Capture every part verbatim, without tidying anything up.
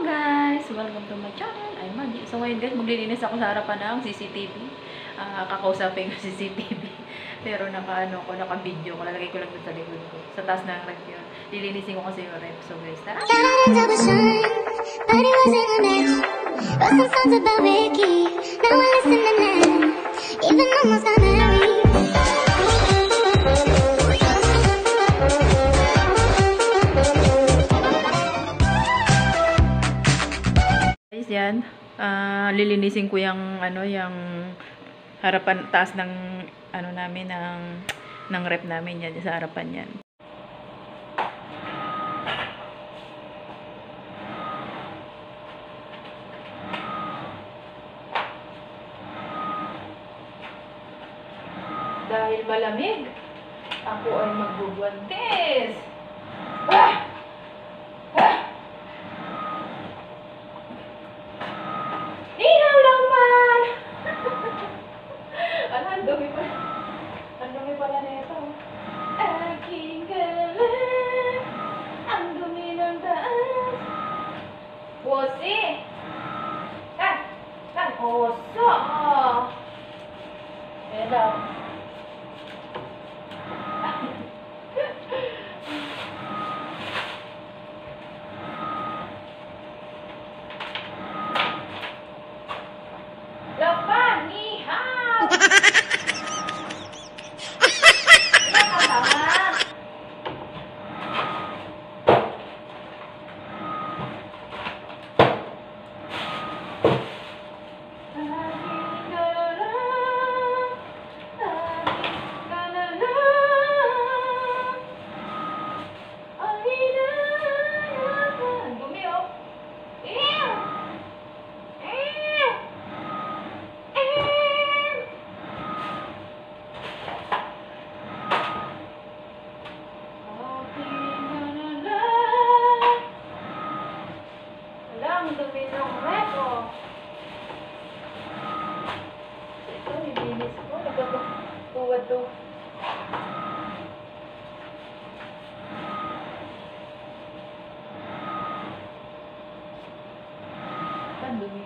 guys! Welcome to my channel. I'm Maggie. So ngayon guys, maglilinis ako sa harapan ng C C T V. Uh, kakausapin yung C C T V. Pero naka-ano ko, naka-video ko. Lalagay ko lang dun sa likod ko. Sa taas ng ref yun. Lilinisin ko kasi yung ref. So guys, tara! Guys, yan. Uh, lilinisin ko yung ano, yung harapan, taas ng ano namin, ng, ng rep namin yan, sa harapan yan. Dahil malamig, ako ay magbubuantes. Ah! Ah! Ihaw lang man! Ano, ang dumi pa. Ang dumi pala nito. Aking galang, ang dumi ng taas. Pusi! Kan! Kan! Oso! Ayan daw. Lapan! Ihaw! Ang dumi ng reto. Ito, nilinis ko. Nagkatuwad to. Ang dumi.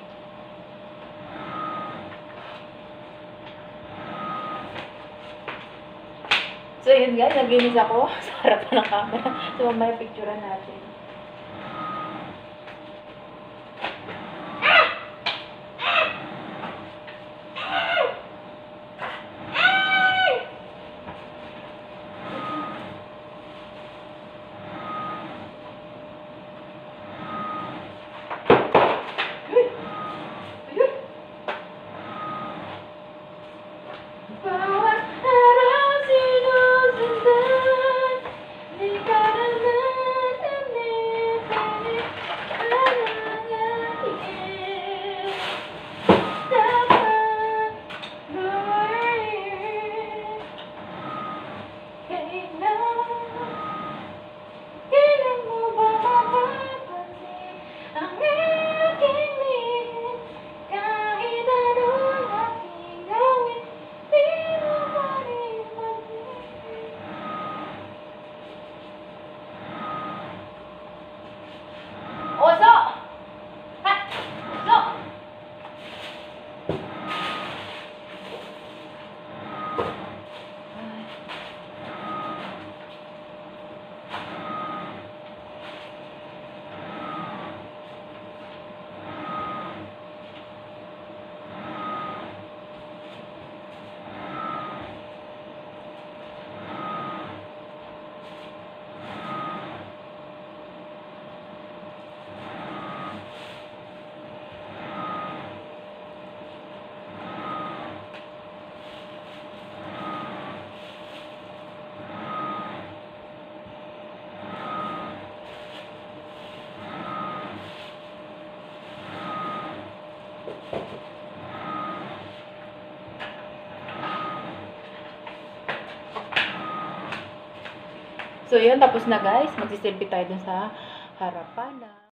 So, yun guys. Naglinis ako sa harapan ng camera. So, may picturean natin. So, yun. Tapos na guys. Magsiselfie tayo dun sa harapan na.